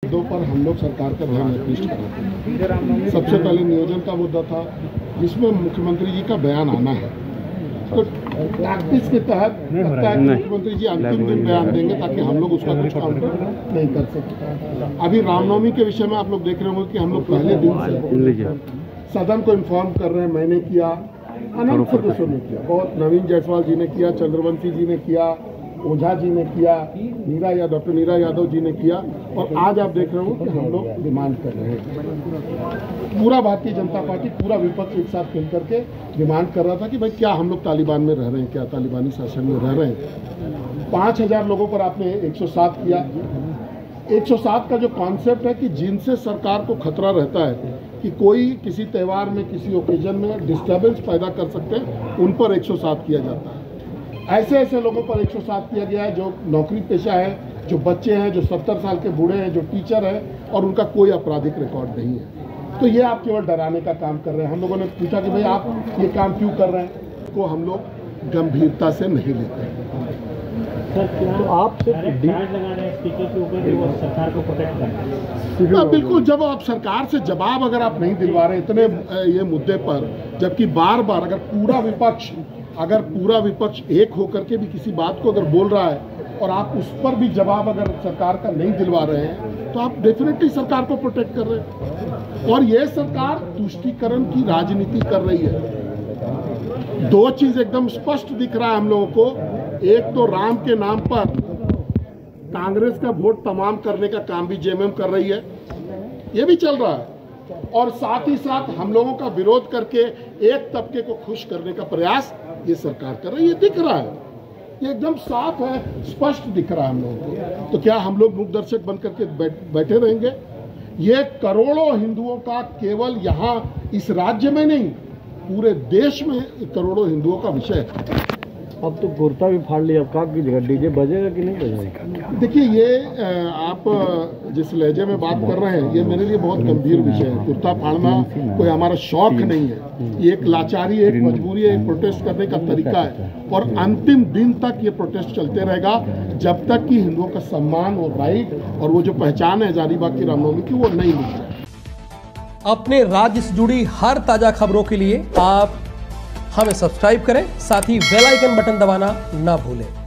मुद्दों पर हम लोग सरकार का ध्यान आकृष्ट कराते हैं। सबसे पहले नियोजन का मुद्दा था, जिसमें मुख्यमंत्री जी का बयान आना है। तो प्रैक्टिस के तहत लगता है कि मुख्यमंत्री जी अंतिम दिन बयान देंगे ताकि हम लोग उसका कुछ काउंटर नहीं कर सकते। अभी रामनवमी के विषय में आप लोग देख रहे होंगे कि हम लोग पहले दिन से सदन को इन्फॉर्म कर रहे हैं। मैंने किया, अनंत सदस्यों ने किया, बहुत नवीन जायसवाल जी ने किया, चंद्रवंशी जी ने किया, ओझा जी ने किया, डॉक्टर नीरा यादव जी ने किया, और आज आप देख रहे हो कि हम लोग डिमांड कर रहे हैं। पूरा भारतीय जनता पार्टी, पूरा विपक्ष एक साथ मिल करके डिमांड कर रहा था कि भाई क्या हम लोग तालिबान में रह रहे हैं, क्या तालिबानी शासन में रह रहे हैं। 5000 लोगों पर आपने 107 किया। 107 का जो कॉन्सेप्ट है कि जिनसे सरकार को खतरा रहता है कि कोई किसी त्यौहार में, किसी ओकेजन में डिस्टर्बेंस पैदा कर सकते हैं, उन पर 107 किया जाता है। ऐसे लोगों पर 107 किया गया है जो नौकरी पेशा है, जो बच्चे हैं, जो 70 साल के बूढ़े हैं, जो टीचर हैं और उनका कोई आपराधिक रिकॉर्ड नहीं है। तो ये आप केवल डराने का काम कर रहे हैं। हम लोगों ने पूछा कि भाई आप ये काम क्यों कर रहे हैं, को हम लोग गंभीरता से नहीं लेते। तो आप सिर्फ डिमांड लगा रहे हैं स्पीकर के ऊपर, वो सरकार को प्रोटेक्ट करना है। बिल्कुल, जब आप सरकार से जवाब अगर आप नहीं दिलवा रहे इतने ये मुद्दे पर, जबकि बार बार अगर पूरा विपक्ष एक होकर के भी किसी बात को अगर बोल रहा है और आप उस पर भी जवाब अगर सरकार का नहीं दिलवा रहे हैं, तो आप डेफिनेटली सरकार को प्रोटेक्ट कर रहे हैं। और ये सरकार तुष्टीकरण की राजनीति कर रही है। दो चीज एकदम स्पष्ट दिख रहा है हम लोगों को। एक तो राम के नाम पर कांग्रेस का वोट तमाम करने का काम भी जेएमएम कर रही है, ये भी चल रहा है, और साथ ही साथ हम लोगों का विरोध करके एक तबके को खुश करने का प्रयास ये सरकार कर रही है। ये दिख रहा है, ये एकदम साफ है, स्पष्ट दिख रहा है हम लोगों को। तो क्या हम लोग मूक दर्शक बन करके बैठे रहेंगे? ये करोड़ों हिंदुओं का, केवल यहाँ इस राज्य में नहीं, पूरे देश में करोड़ों हिंदुओं का विषय है। अब तो कुर्ता भी फाड़ लिया, अब का की जगह डीजे बजेगा कि नहीं बजेगा? देखिए, ये आप जिस लहजे में बात कर रहे हैं, ये मेरे लिए बहुत गंभीर विषय है। कुर्ता फाड़ना कोई हमारा शौक नहीं है, ये एक लाचारी, एक मजबूरी है, एक प्रोटेस्ट करने का तरीका है। और अंतिम दिन तक ये प्रोटेस्ट चलते रहेगा जब तक कि हिंदुओं का सम्मान और राइट और वो जो पहचान है हजारीबाग की रामनवमी की, वो नहीं मिल जाए। अपने राज्य से जुड़ी हर ताजा खबरों के लिए आप हमें सब्सक्राइब करें, साथ ही बेल आइकन बटन दबाना ना भूलें।